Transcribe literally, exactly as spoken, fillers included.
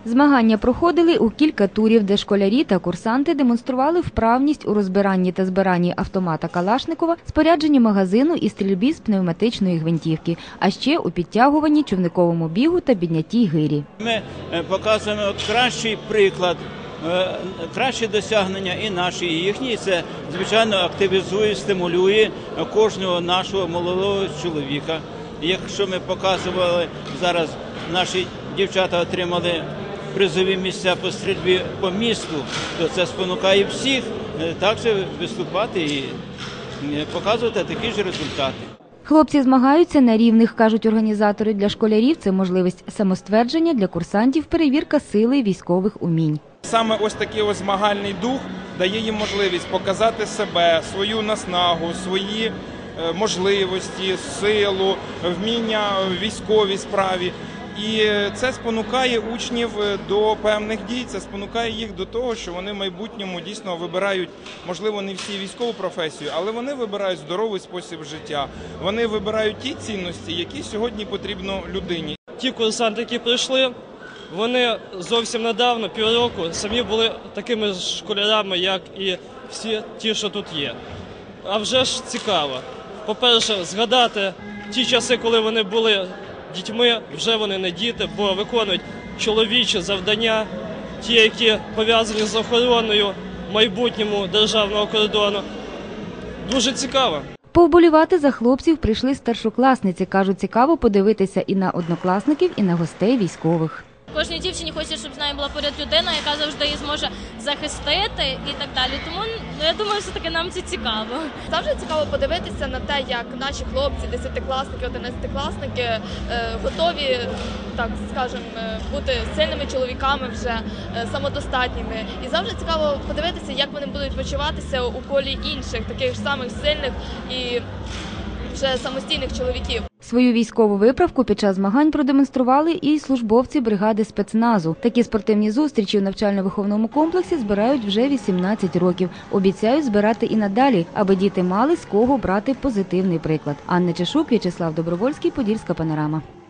Змагання проходили у кілька турів, де школярі та курсанти демонстрували вправність у розбиранні та збиранні автомата Калашникова, спорядженні магазину і стрільбі з пневматичної гвинтівки, а ще у підтягуванні, човниковому бігу та підняттій гирі. Ми показуємо кращий приклад, кращі досягнення і наші, і їхні. Це, звичайно, активізує, стимулює кожного нашого молодого чоловіка. Якщо ми показували зараз, наші дівчата отримали призові місця по стрільбі по місту, то це спонукає всіх також виступати і показувати такі ж результати. Хлопці змагаються на рівних, кажуть організатори. Для школярів це можливість самоствердження, для курсантів – перевірка сили військових умінь. Саме ось такий ось змагальний дух дає їм можливість показати себе, свою наснагу, свої можливості, силу, вміння в військовій справі. І це спонукає учнів до певних дій, це спонукає їх до того, що вони в майбутньому дійсно вибирають, можливо, не всі військову професію, але вони вибирають здоровий спосіб життя. Вони вибирають ті цінності, які сьогодні потрібно людині. Ті курсанти, які прийшли, вони зовсім недавно, півроку, самі були такими школярами, як і всі ті, що тут є. А вже ж цікаво. По-перше, згадати ті часи, коли вони були дітьми, вже вони не діти, бо виконують чоловічі завдання, ті, які пов'язані з охороною майбутньому державного кордону. Дуже цікаво. Повболівати за хлопців прийшли старшокласниці. Кажуть, цікаво подивитися і на однокласників, і на гостей військових. Кожній дівчині хочеться, щоб з нею була поряд людина, яка завжди її зможе захистити і так далі. Тому, ну, я думаю, все-таки нам це цікаво. Завжди цікаво подивитися на те, як наші хлопці, десятикласники, одинадцятикласники е, готові, так скажемо, бути сильними чоловіками вже, е, самодостатніми. І завжди цікаво подивитися, як вони будуть почуватися у колі інших, таких ж самих сильних і вже самостійних чоловіків. Свою військову виправку під час змагань продемонстрували і службовці бригади спецназу. Такі спортивні зустрічі у навчально-виховному комплексі збирають вже вісімнадцять років. Обіцяють збирати і надалі, аби діти мали з кого брати позитивний приклад. Анна Чешук, В'ячеслав Добровольський, Подільська панорама.